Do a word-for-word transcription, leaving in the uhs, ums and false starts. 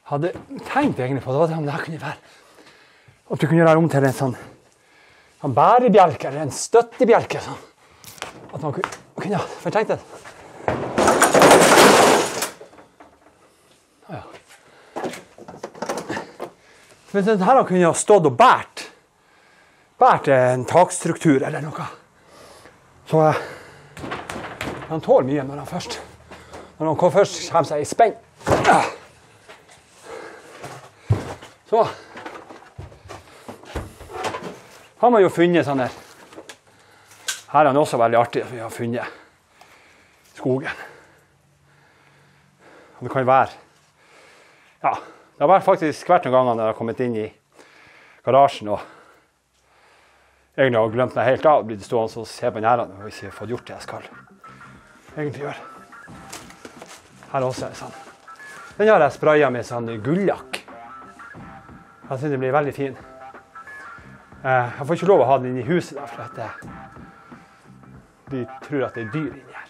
hadde tenkt egentlig på, det var det om det her kunne være. At du kunne gjøre om til en sånn, en bærebjelke, eller en støttebjelke. Sånn. At man kunne, kunne for jeg tenkte det. Ja. Men den her kunne ha stått og bært. Bært en takstruktur eller noe. Så han tåler mye når han først, når han først kommer seg i spenn. Så har man jo funnet sånn her. Her er han også veldig artig at vi har funnet skogen. Og det kan være, ja, det har vært faktisk hvert noen ganger når jeg har kommet inn i garasjen og egentlig har glemt meg helt av å bli stående og se på den her og ikke fått gjort det jeg skal egentlig gjøre. Her også er det sånn. Den har jeg sprayet med sånn gulljakk. Jeg synes det blir veldig fin. Jeg får ikke lov å ha den inne i huset der, for at de tror at det er dyr inni her.